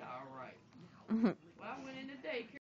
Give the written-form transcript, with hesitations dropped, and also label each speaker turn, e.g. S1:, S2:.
S1: All right. Well, I went in the daycare.